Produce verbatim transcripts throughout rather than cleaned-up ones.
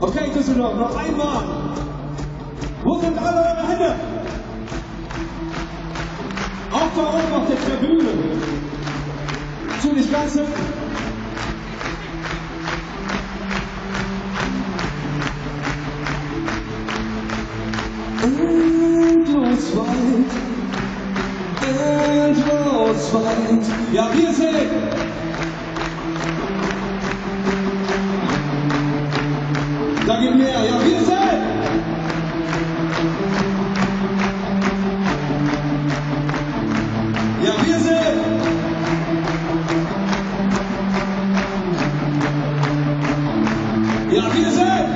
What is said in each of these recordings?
Okay, Düsseldorf, noch einmal. Wo sind alle eure Hände? Auch da oben auf der Tribüne. Zu nicht ganz hinten. Endlos weit, endlos weit. Ja, wir sind. Da geht mehr, ja, wir sind. Ja, wir sind. Ja, wir sind.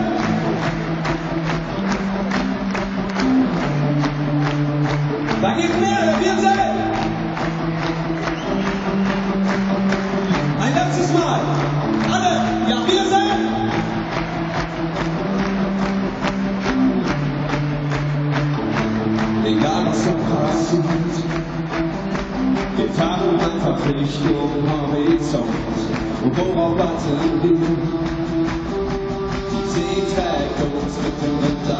Da geht mehr, ja, wir sind. Ein letztes Mal. Alle, ja, wir sind. Egal was so passiert, wir fahren einfach Richtung Horizont. Und worauf warten wir? Die See trägt uns mit dem Winter